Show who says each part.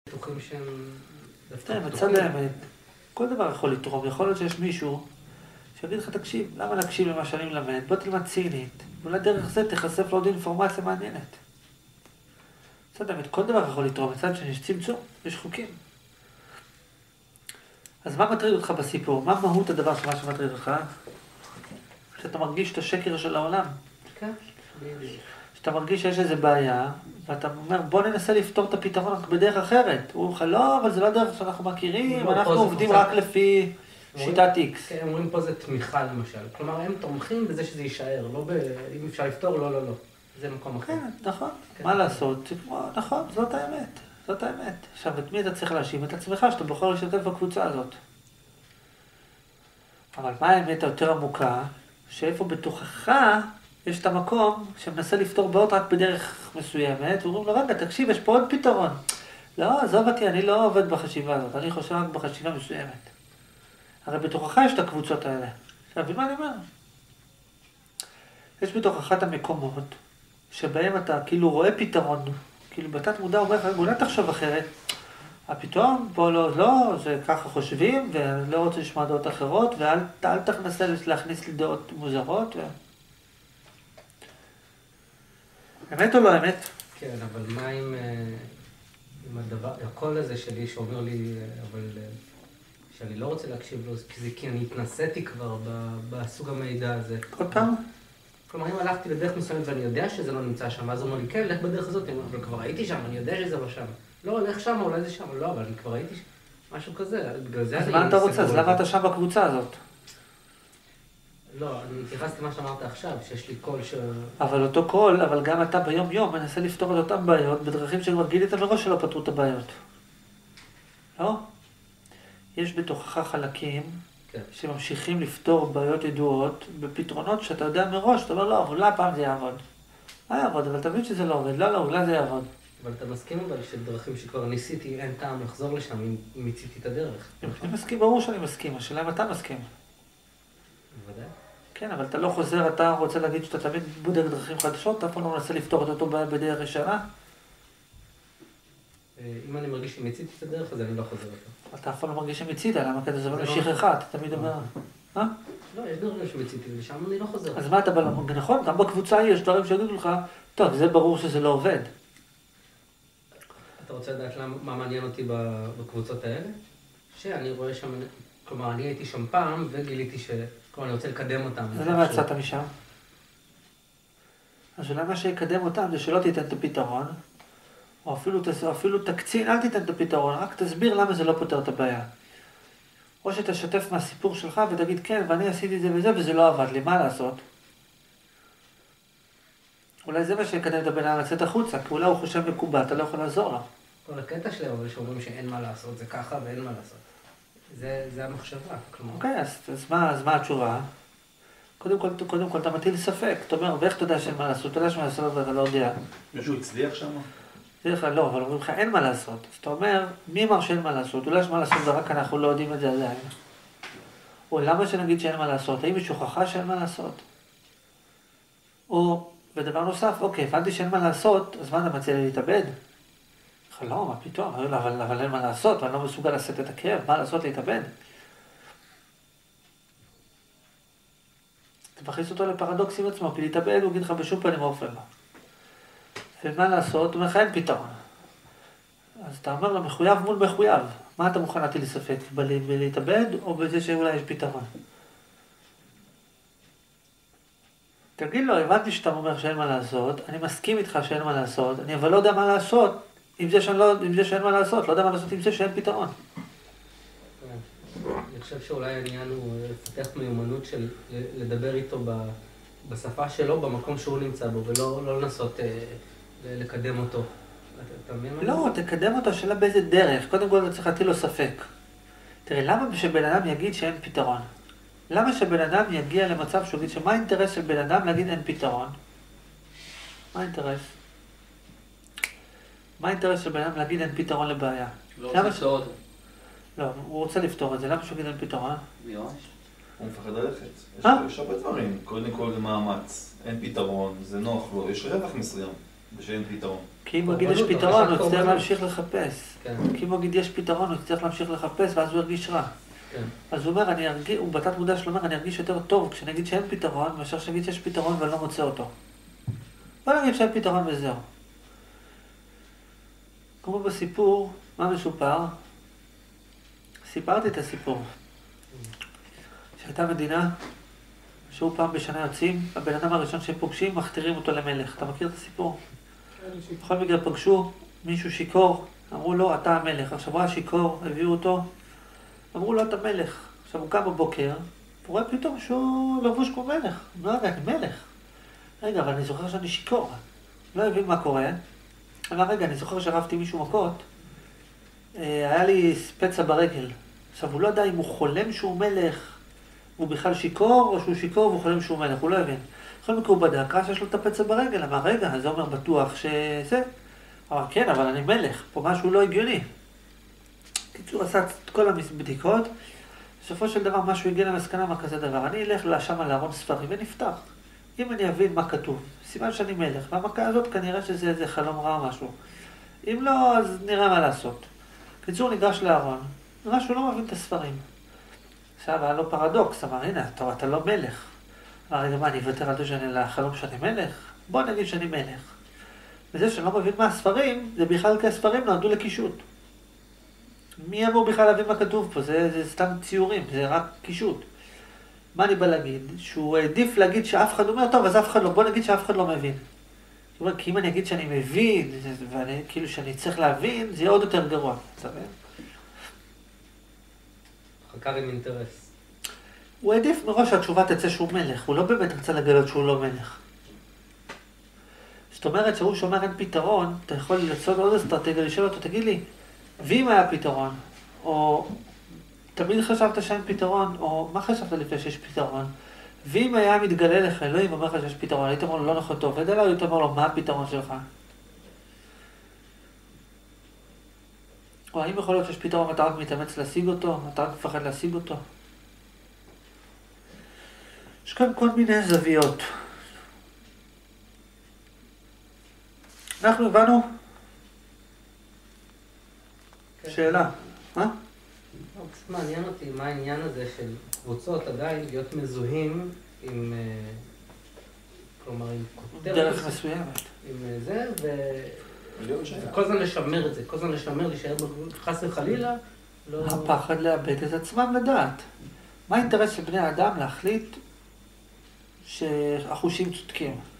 Speaker 1: בטוחים שהם...
Speaker 2: מצד האמת, כל דבר יכול לתרום. יכול להיות שיש מישהו שיגיד לך, תקשיב, למה להקשיב למה שאני מלמד? בוא תלמד צינית. אולי דרך זה תחשף לעוד אינפורמציה מעניינת. מצד האמת, כל דבר יכול לתרום. מצד שני, יש צמצום, יש חוקים. אז מה מטריד אותך בסיפור? מה מהות הדבר שמטריד אותך? שאתה מרגיש את השקר של העולם.
Speaker 1: כן.
Speaker 2: שאתה מרגיש שיש איזו בעיה, ואתה אומר, בוא ננסה לפתור את הפתרון בדרך אחרת. הוא אומר לך, לא, אבל זה לא דרך שאנחנו מכירים, אנחנו עובדים רק לפי שיטת X.
Speaker 1: כן, אומרים פה זה תמיכה למשל. כלומר, הם תומכים בזה שזה יישאר, לא אם אפשר לפתור, לא, לא, לא. זה מקום אחר.
Speaker 2: כן, נכון. מה לעשות? נכון, זאת האמת. זאת האמת. עכשיו, את מי אתה צריך להאשים? את עצמך, שאתה בוחר להשתתף בקבוצה הזאת. אבל מה האמת היותר עמוקה? שאיפה בתוכך יש את המקום שמנסה לפתור בעיות רק בדרך מסוימת, ואומרים לו, רגע, תקשיב, יש פה עוד פתרון. לא, עזוב אותי, אני לא עובד בחשיבה הזאת, אני חושב רק בחשיבה מסוימת. הרי בתוכך יש את הקבוצות האלה. עכשיו, מה אני אומר? יש בתוכך את המקומות שבהם אתה כאילו רואה פתרון, כאילו בתת מודע אומר לך, אולי תחשוב אחרת. הפתאום, פה לא, זה ככה חושבים, ולא רוצה לשמוע דעות אחרות, ואל תנסה להכניס לי דעות מוזרות. אמת או לא אמת?
Speaker 1: כן, אבל מה עם הדבר, הקול הזה שלי שאומר לי, אבל שאני לא רוצה להקשיב לו, כי אני התנסיתי כבר בסוג המידע הזה.
Speaker 2: עוד פעם?
Speaker 1: כלומר, אם הלכתי לדרך מסוימת ואני יודע שזה לא נמצא שם, אז הוא אומר לי, כן, לך בדרך הזאת, אבל כבר הייתי שם, אני יודע שזה לא שם. לא, לך שם, אולי זה שם, לא, אבל אני כבר הייתי שם. משהו כזה, בגלל זה...
Speaker 2: אז מה אתה רוצה? אז למה אתה שם בקבוצה הזאת?
Speaker 1: לא, אני התייחסתי למה שאמרת עכשיו, שיש לי קול
Speaker 2: אבל אותו קול, אבל גם אתה ביום יום מנסה לפתור את אותן בעיות בדרכים שכבר גילית מראש שלא פתרו את הבעיות. לא? יש בתוכך חלקים שממשיכים לפתור בעיות ידועות בפתרונות שאתה יודע מראש, אתה אומר לא, אבל אולי פעם זה יעבוד. לא יעבוד, אבל תבין שזה לא עובד, לא, אולי זה יעבוד.
Speaker 1: אבל אתה מסכים אבל שדרכים שכבר ניסיתי, אין טעם לחזור לשם אם מיציתי את הדרך.
Speaker 2: אני מסכים, ברור שאני מסכים, השאלה אם אתה מסכים.
Speaker 1: בוודאי.
Speaker 2: כן, אבל אתה לא חוזר, אתה רוצה להגיד שאתה תמיד בודק דרכים חדשות, אתה פה לא מנסה לפתור את אותו בעיה בדרך ישנה?
Speaker 1: אם אני מרגיש שמיציתי את הדרך, אז אני לא חוזר אותו.
Speaker 2: אתה אף פעם לא מרגיש שמיצית, למה כזה זה לא משיך אחד, אתה תמיד אומר,
Speaker 1: לא, יש דברים שמיציתי, ושם אני לא חוזר.
Speaker 2: אז מה אתה בא, נכון, גם בקבוצה יש דברים שיגידו לך, טוב, זה ברור שזה לא עובד.
Speaker 1: אתה רוצה לדעת מה מעניין אותי בקבוצות האלה? שאני רואה שם, כלומר, אני הייתי שם פעם וגיליתי כלומר, אני רוצה לקדם אותם.
Speaker 2: אז למה יצאת משם? אז אולי מה שיקדם אותם זה שלא תיתן את הפתרון, או אפילו תקצין, אל תיתן את הפתרון, רק תסביר למה זה לא פותר את הבעיה. או שתשתף מהסיפור שלך ותגיד, כן, ואני עשיתי את זה וזה, וזה לא עבד לי, מה לעשות? אולי זה מה שיקדם את הבן אדם לצאת החוצה, כי אולי הוא חושב מקובל, אתה לא יכול לעזור לו.
Speaker 1: כל הקטע שלהם, אבל שאומרים שאין מה לעשות, זה ככה ואין מה לעשות. זה המחשבה, כלומר.
Speaker 2: אוקיי, אז מה התשובה? קודם כל אתה מטיל ספק, אתה אומר, ואיך אתה יודע שאין מה לעשות? אתה יודע שמה לעשות ואתה לא יודע.
Speaker 3: מישהו הצליח שם?
Speaker 2: בדרך כלל לא, אבל אומרים לך אין מה לעשות. אז אתה אומר, מי אמר שאין מה לעשות? אולי יש מה לעשות ורק אנחנו לא יודעים את זה עדיין. או למה שנגיד שאין מה לעשות? האם יש הוכחה שאין מה לעשות? או, ודבר נוסף, אוקיי, הבנתי שאין מה לעשות, אז מה אתה מציע לי להתאבד? לא, מה פתאום? אבל אין מה לעשות, ואני לא מסוגל לשאת את הכאב, מה לעשות להתאבד? אתה מכניס אותו לפרדוקס עם עצמו, כי להתאבד הוא יגיד לך בשום פנים ואופן לא. ומה לעשות? הוא אומר לך אין פתרון. אז אתה אומר לו מחויב מול מחויב. מה אתה מוכן להטיל ספק? בלהתאבד או בזה שאולי יש פתרון? תגיד לו, הבנתי שאתה אומר שאין מה לעשות, אני מסכים איתך שאין מה לעשות, אני אבל לא יודע מה לעשות עם זה שאין מה לעשות, לא יודע מה לעשות עם זה שאין פתרון.
Speaker 1: אני חושב שאולי העניין הוא לפתח מיומנות של לדבר איתו בשפה שלו, במקום שהוא נמצא בו, ולא לנסות לקדם אותו.
Speaker 2: לא, תקדם אותו, שאלה באיזה דרך. קודם כל אתה צריך להטיל לו ספק. תראה, למה שבן אדם יגיד שאין פתרון? למה שבן אדם יגיע למצב שהוא יגיד שמה האינטרס של בן אדם להגיד אין פתרון? מה האינטרס? מה האינטרס של בן אדם להגיד אין פתרון לבעיה?
Speaker 3: לא רוצה לפתור את זה.
Speaker 2: לא, הוא רוצה לפתור את זה, למה שהוא יגיד אין פתרון?
Speaker 3: הוא מפחד ללכת. יש הרבה דברים. קודם כל זה מאמץ, אין פתרון, זה נוח לו, יש רווח מסוים. ושאין פתרון.
Speaker 2: כי אם הוא יגיד יש פתרון, הוא יצטרך להמשיך לחפש. כי אם הוא יגיד יש פתרון, הוא יצטרך להמשיך לחפש, ואז הוא ירגיש רע. אז הוא אומר, הוא בתת מודע שלו אומר, אני ארגיש יותר טוב כשאני אגיד שאין פתרון, מאשר שנגיד שיש פתרון ואני לא מוצא אותו. בוא נגיד שאין פתרון וזהו. כמו בסיפור, מה מסופר? סיפרתי את הסיפור. שהייתה מדינה, שהוא פעם בשנה יוצאים, הבן אדם הראשון שהם פוגשים, מכתירים אותו למלך. אתה מכיר את הסיפור? בכל מקרה פגשו מישהו שיקור, אמרו לו, אתה המלך. עכשיו הוא השיקור, הביאו אותו, אמרו לו, אתה מלך. עכשיו הוא קם בבוקר, הוא רואה פתאום שהוא לבוש כמו מלך. לא יודע, אני מלך. רגע, אבל אני זוכר שאני שיקור. לא הבין מה קורה. אבל רגע, אני זוכר שרבתי מישהו מכות, היה לי פצע ברגל. עכשיו הוא לא יודע אם הוא חולם שהוא מלך, הוא בכלל שיקור, או שהוא שיקור והוא חולם שהוא מלך, הוא לא הבין. בכל מקרה הוא בדק, ראה שיש לו את הפצע ברגל, אמר, רגע, זה אומר בטוח שזה. אמר, כן, אבל אני מלך, פה משהו לא הגיוני. קיצור, עשה את כל הבדיקות, בסופו של דבר משהו הגיע למסקנה מה כזה דבר. אני אלך לשם לארון ספרים ונפתח. אם אני אבין מה כתוב, סימן שאני מלך, והמכה הזאת כנראה שזה איזה חלום רע או משהו. אם לא, אז נראה מה לעשות. קיצור, ניגש לארון, נראה שהוא לא מבין את הספרים. עכשיו, היה לו פרדוקס, אמר, הנה, אתה לא מלך. אמר, רגע, מה, אני אוותר על זה שאני לחלום שאני מלך? בוא נגיד שאני מלך. וזה שאני לא מבין מה הספרים, זה בכלל כי הספרים נועדו לקישוט. מי אמור בכלל להבין מה כתוב פה? זה סתם ציורים, זה רק קישוט. מה אני בא להגיד? שהוא העדיף להגיד שאף אחד אומר, טוב, אז אף אחד לא, בוא נגיד שאף אחד לא מבין. זאת אומרת, כי אם אני אגיד שאני מבין, ואני, כאילו שאני צריך להבין, זה יהיה עוד יותר גרוע. אתה מבין?
Speaker 1: חקר עם אינטרס.
Speaker 2: הוא העדיף מראש שהתשובה תצא שהוא מלך, הוא לא באמת רצה לגלות שהוא לא מלך. זאת אומרת שהוא שומר אין פתרון, אתה יכול לעשות עוד אסטרטגיה, לשאול אותו, תגיד לי, ואם היה פתרון, או תמיד חשבת שאין פתרון, או מה חשבת לפני שיש פתרון, ואם היה מתגלה לך אלוהים ואומר לך שיש פתרון, היית אומר לו לא נכון טוב, ודאי היית אומר לו מה הפתרון שלך? או האם יכול להיות שיש פתרון ואתה רק מתאמץ להשיג אותו, אתה רק מפחד להשיג אותו? יש כאן כל מיני זוויות. אנחנו הבנו? שאלה. מה?
Speaker 1: קצת מעניין אותי מה העניין הזה של קבוצות עדיין להיות מזוהים עם, כלומר, עם כותרת.
Speaker 2: דרך מסוימת.
Speaker 1: עם זה, וכל הזמן לשמר את זה, כל הזמן לשמר, להישאר חס וחלילה.
Speaker 2: הפחד לאבד את עצמם לדעת. מה האינטרס של בני האדם להחליט שהחושים צודקים?